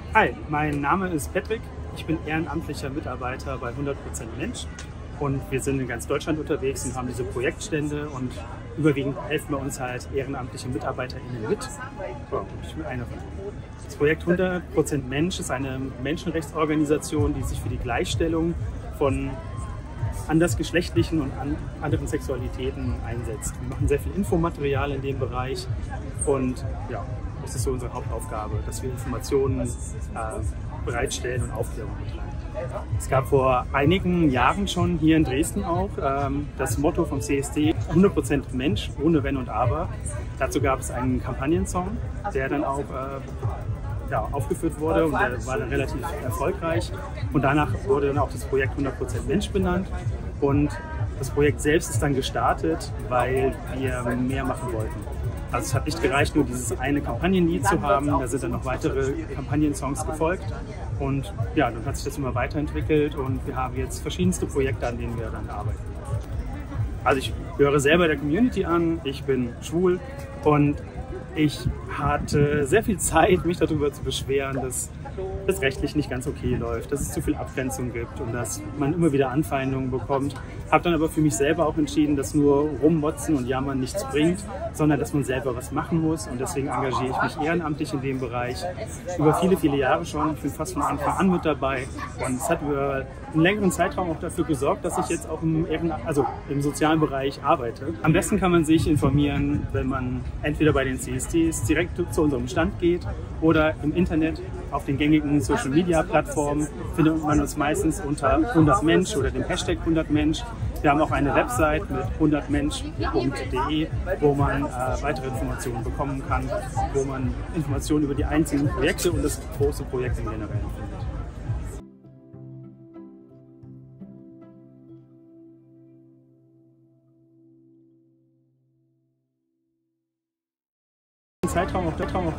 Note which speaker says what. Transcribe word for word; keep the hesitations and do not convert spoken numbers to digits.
Speaker 1: Hi, mein Name ist Patrick. Ich bin ehrenamtlicher Mitarbeiter bei hundert Prozent Mensch und wir sind in ganz Deutschland unterwegs und haben diese Projektstände und überwiegend helfen bei uns halt ehrenamtliche MitarbeiterInnen mit. Ja, ich bin einer von denen. Das Projekt hundert Prozent Mensch ist eine Menschenrechtsorganisation, die sich für die Gleichstellung von andersgeschlechtlichen und an anderen Sexualitäten einsetzt. Wir machen sehr viel Infomaterial in dem Bereich und ja, das ist so unsere Hauptaufgabe, dass wir Informationen äh, bereitstellen und Aufklärung betreiben. Es gab vor einigen Jahren schon hier in Dresden auch ähm, das Motto vom C S D hundert Prozent Mensch, ohne Wenn und Aber. Dazu gab es einen Kampagnensong, der dann auch äh, ja, aufgeführt wurde und der war dann relativ erfolgreich. Und danach wurde dann auch das Projekt hundert Prozent Mensch benannt. Und das Projekt selbst ist dann gestartet, weil wir mehr machen wollten. Also es hat nicht gereicht, nur dieses eine Kampagnenlied zu haben, da sind dann noch weitere Kampagnensongs gefolgt und ja, dann hat sich das immer weiterentwickelt und wir haben jetzt verschiedenste Projekte, an denen wir dann arbeiten. Also ich gehöre selber der Community an, ich bin schwul und ich hatte sehr viel Zeit, mich darüber zu beschweren, dass das rechtlich nicht ganz okay läuft, dass es zu viel Abgrenzung gibt und dass man immer wieder Anfeindungen bekommt. Habe dann aber für mich selber auch entschieden, dass nur rummotzen und jammern nichts bringt, sondern dass man selber was machen muss und deswegen engagiere ich mich ehrenamtlich in dem Bereich über viele, viele Jahre schon. Ich bin fast von Anfang an mit dabei und es hat über einen längeren Zeitraum auch dafür gesorgt, dass ich jetzt auch im, Ehren also im sozialen Bereich arbeite. Am besten kann man sich informieren, wenn man entweder bei den C S Ds direkt zu unserem Stand geht oder im Internet auf den gängigen Social Media Plattformen findet man uns meistens unter hundert Mensch oder dem Hashtag hundert Mensch. Wir haben auch eine Website mit hundert mensch punkt de, wo man äh, weitere Informationen bekommen kann, wo man Informationen über die einzelnen Projekte und das große Projekt im Generellen findet. Zeitraum auch, der Traum auch